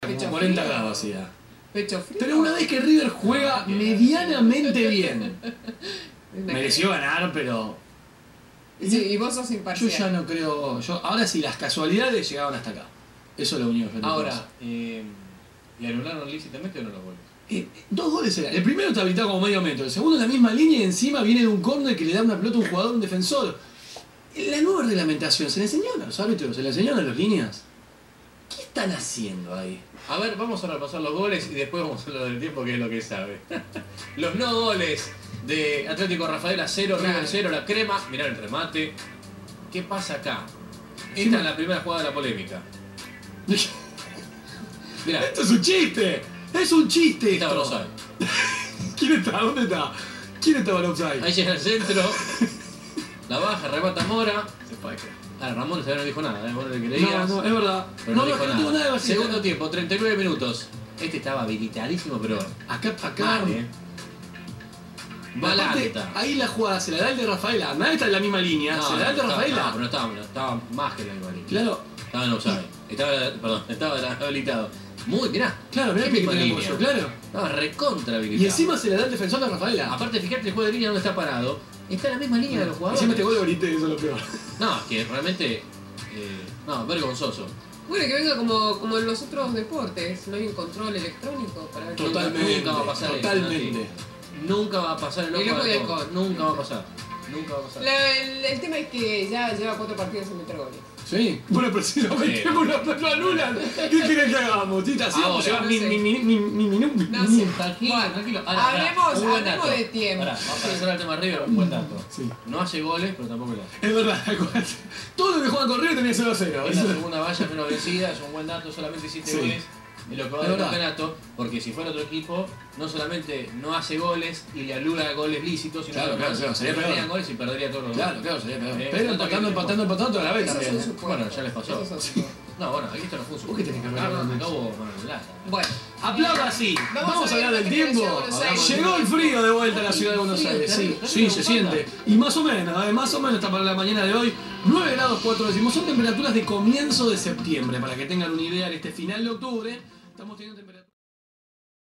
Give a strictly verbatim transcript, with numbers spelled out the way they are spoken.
como cuarenta grados hacía. Pecho frío. Pero una vez que River juega medianamente bien. Mereció ganar, pero... Sí, y vos sos imparcial. Yo ya no creo... Yo, ahora sí, las casualidades llegaban hasta acá. Eso es lo único que yo Ahora, eh, ¿le anularon lícitamente o no los goles? Eh, dos goles eran. El primero está habilitado como medio metro. El segundo en la misma línea y encima viene de un córner que le da una pelota a un jugador, un defensor. La nueva reglamentación, ¿se le enseñaron a los árbitros? ¿Se le enseñaron a las líneas? ¿Qué están haciendo ahí? A ver, vamos a repasar los goles y después vamos a hablar del tiempo, que es lo que sabe. Los no goles de Atlético Rafaela cero, River cero, la crema. Mirá el remate. ¿Qué pasa acá? Esta es la primera jugada de la polémica. Mirá. ¡Esto es un chiste! ¡Es un chiste! Estaba el offside. ¿Quién está? ¿Dónde está? ¿Quién estaba el offside? Ahí llega el centro. La baja, remata Mora. Se fue. Ahora Ramón todavía no dijo nada, ¿eh? Vos le creías. No, no, es verdad. Pero no, no, no, dijo no digo nada. nada. Segundo tiempo, treinta y nueve minutos. Este estaba habilitadísimo, pero Acá, acá. mal, ¿eh? Aparte, Balanta. ahí la jugada se la da el de Rafaela. Nadie está en la misma línea. No, se la da el de no, Rafaela. No, pero no estaba, no, estaba más que la misma línea. Claro. Estaba en offside. Estaba, perdón, estaba habilitado. Muy, mirá. Claro, mirá ¿Qué que misma tiene línea? apoyo, claro. Estaba recontra habilitado. Y encima se la da el defensor de Rafaela. Aparte, fíjate el juego de línea donde está parado. Está en la misma línea de los jugadores. Encima este gol lo grité, eso es lo peor. No, que realmente... Eh, no, vergonzoso. Bueno, que venga como, como en los otros deportes, no hay un control electrónico para ver. Totalmente. Nunca va a pasar eso, Totalmente. Nati. Nunca va a pasar el Y ojo loco de de halcón. halcón. Nunca va a pasar. Nunca va a pasar. La- el, el tema es que ya lleva cuatro partidos sin meter goles. Sí. Bueno, precisamente Sí. por lo lo anulan. ¿Qué quieren que hagamos? Tita, así vamos a Ahora, llevar mi no sé. mi mi mi mi minuto. No sé. Tranquilo, Bueno, tranquilo. Ahora, hablemos- pará, un buen hablemos dato. de tiempo. Pará, vamos a pasar al tema River, un buen dato. Sí. No hace goles, pero tampoco le hace. Es verdad. Todo lo que juegan con River tenía cero a cero. Es la segunda valla menos vencida, es un buen dato, solamente siete Sí. goles en lo que va Es del verdad. campeonato, porque si fuera otro equipo, no solamente no hace goles y le anula goles lícitos, sino Claro, que claro, además claro, sería no perderían peor. goles y perdería todos los Claro, goles. claro, sería peor. Eh, Pero no empatando, también empatando, empatando toda la vez Esos también. son ¿eh? supuestos. Bueno, ya les pasó. Esos son supuestos. No, bueno, aquí esto no fue un ¿Vos qué tenés que supuesto. hablar? Acá hubo mano en lata. Bueno. Aplauda así. Vamos Vamos a a hablar ver del la tiempo. generación de Buenos Aires. Llegó el frío de vuelta a la ciudad de Buenos Frío, Aires. Sí, terrible, sí, se terrible, siente. Y más o menos, ¿eh? más o menos está para la mañana de hoy. nueve grados cuatro décimos. Son temperaturas de comienzo de septiembre. Para que tengan una idea, en este final de octubre estamos teniendo temperaturas.